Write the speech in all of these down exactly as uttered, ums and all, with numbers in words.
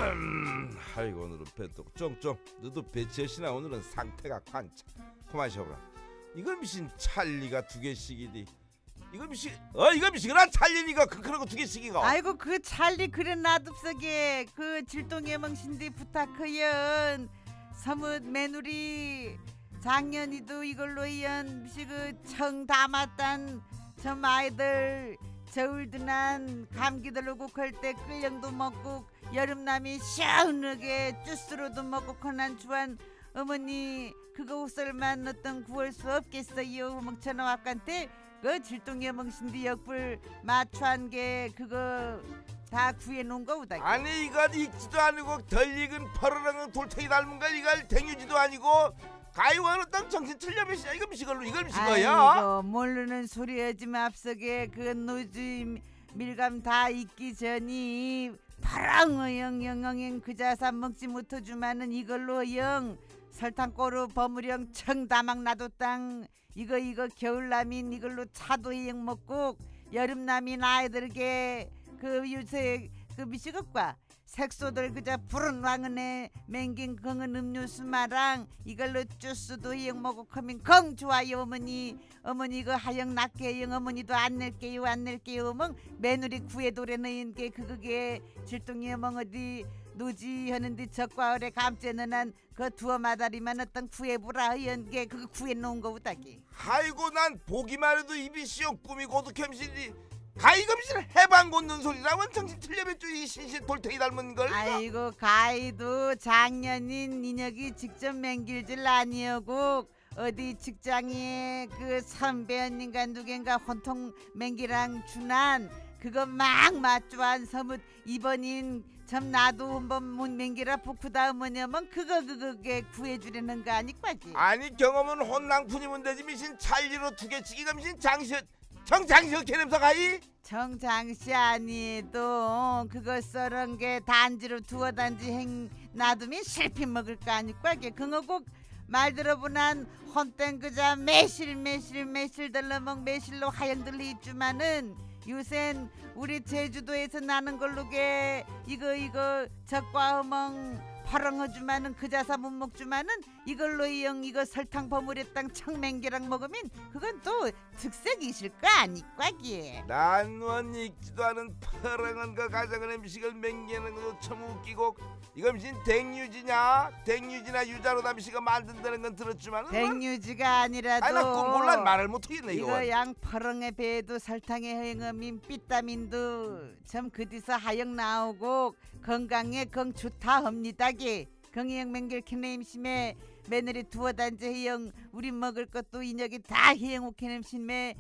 아이고 오늘은 배도 쫑쫑. 너도 배치하시나 오늘은 상태가 관차. 그만 쉬어라. 이거 미신 찰리가 두 개씩이디. 이거 미신 어 이거 미신아 찰리니까 그 그런 거 두 개씩이가. 아이고 그 찰리 그래 놔둡서게 그 질동의 멍신디 부탁하연 서뭇 매누리 작년이도 이걸로 이연 미시 그청 담았단 저 마이들 저울드난 감기들 오고 걸때 끌령도 먹고 여름남이 시원하게 주스로도 먹고 커난 주한 어머니 그거 옷을만 넣었던 구할 수 없겠어요. 멍청한 와간테 그 질동의 멍신디 역불 맞춰한 게 그거 다 구해놓은 거우다. 아니 이거 익지도 아니고 덜 익은 퍼르렁은 돌덩이 닮은 걸 이걸 댕유지도 아니고 가이와는 땅 정신 틀려면시냐 이거 미시걸로 이걸 미시거야. 아이고 모르는 소리 하지 맙석에 그 노지 밀감 다 익기 전이 파랑어영 영영행 그자사 먹지 못해주마는 이걸로 영 설탕꼬루 버무령 청다막 놔뒀당 이거 이거 겨울남인 이걸로 차도영 먹고 여름남인 아이들게 그 요새 그 미식업과 색소들 그저 푸른 왕은에 맹긴 긍은 음료수 마랑 이걸로 주스도 이영 먹고 커민 건 좋아요 어머니. 어머니 이거 하영 낫게 영 어머니도 안 낼게요 안 낼게요 어멍 매누리 구에 도래 넣은 게 그거게 질동이 어멍 어디 노지 하는데 적과 얼에 감죄는 한 그 두어 마다리만 어떤 구에 보라 하연 게 그거 구에 놓은 거우다기. 아이고 난 보기만 해도 입이 씌어 꿈이 고독햄시지 가이금실 해방 걷는 소리라면 정신 틀려뱉죠 이 신신 돌덩이 닮은 걸. 아이고 가이도 작년인 인혁이 직접 맹길 줄 아니오고 어디 직장에 그 선배 언닌가 누겐가 혼통 맹기랑 준한 그거 막 맞주한 서뭇 이번인 참 나도 한번 못 맹기라 부쿠다 어머니면 그거 그거게 구해주려는 거 아니까지. 아니 경험은 혼낭푼이면 되지 미신 찰리로 두 개치기가 미신 장시 정장시어 개냄새 가이? 정장시 아니도 그거 썰은 게 단지로 두어 단지 행 놔두면 실피 먹을 거 아니까게 그거 꼭 말 들어보난 헌땡 그자 매실 매실 매실 들러먹 매실로 하영들로 입주마는 요샌 우리 제주도에서 나는 걸로게 이거 이거 적과 허멍 파랑어주마는 그자사 못 먹주마는 이걸로 이영 이거 설탕 버무렸당 청맹기랑 먹으면 그건 또 특색이실 거 아니까기. 난원 익지도 않은 파랑한 거 가져간 음식을 맹기하는 것도 참 웃기고 이거 무슨 댕유지냐 댕유지나 유자로 남씨가 만든다는 건 들었지만 댕유지가 아니라도 아니 나 그건 몰라 말을 못하겠네 이거. 이거 양 파랑의 배에도 설탕에 허영음인 비타민도 참 그디서 하영 나오고 건강에 건 좋다 합니다기. 경영 맹길 캐네임심에 며느리 두어 단지 해영 우리 먹을 것도 인혁이 다 해영 오캐nem심에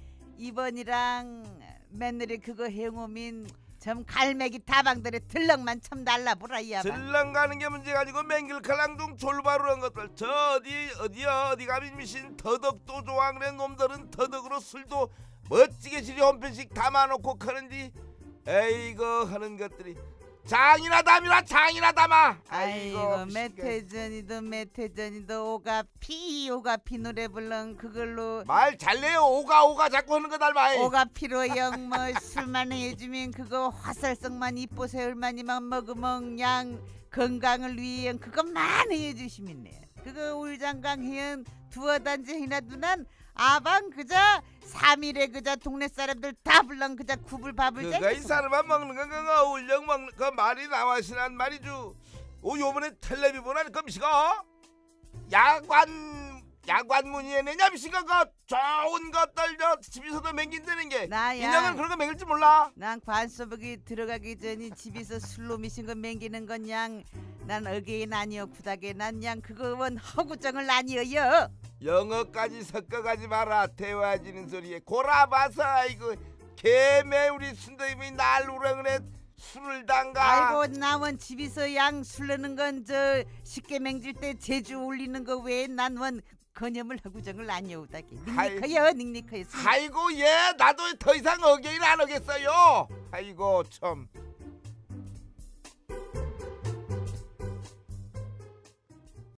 이번이랑 며느리 그거 해영오민 점 갈매기 다방들의 들렁만 참 날라보라 이야바. 들렁 가는 게 문제가 아니고 맹길칼랑둥 졸바루한 것들 저 어디 어디야 어디 가면 미신 더덕도 좋아 그래 놈들은 더덕으로 술도 멋지게 지리 한편씩 담아놓고 가는디 에이거 하는 것들이 장이나 담이라 장이나 담아. 아이고 메태전이도 메태전이도 오가피 오가피 노래 불렁 그걸로 말 잘내요. 오가 오가 자꾸 하는 거 닮아. 오가피로 영 뭐 술만 해주면 그거 화살성만 이뽀새울만이만 먹으면 양 건강을 위해 그것만 해주시면 돼. 그거 울장강 해연 두어 단지 해나 두난 아방 그자 삼 일에 그자 동네 사람들 다 불렁 그자 구불 밥을 그가 이 사람만 먹는 거 그거 울령 먹는 그 말이 나와시난 말이죠. 오 요번에 텔레비 보나 그 미시가 야관 야관 문의에내냐 미시가 그 좋은 것들 저 집에서도 맹긴다는 게 나야 인형은 그런 거 맹길 줄 몰라. 난 관소복이 들어가기 전에 집에서 술로 미신 거 맹기는 건 양 난 어게인 아니여 구닥에 난 양 그거 원 허구정을 아니여요. 영어까지 섞어가지 마라. 대화지는 소리에 골아봐서 아이고 개매 우리 순덕이이 날 우렁을 해 술을 담가. 아이고 나원 집에서 양 술르는 건 저 쉽게 맹질 때 제주 올리는 거 외에 난 원 거념을 허구정을 아니오다기. 닉니커요 닉니커요. 아이고 예 나도 더 이상 어게인 안 하겠어요. 아이고 참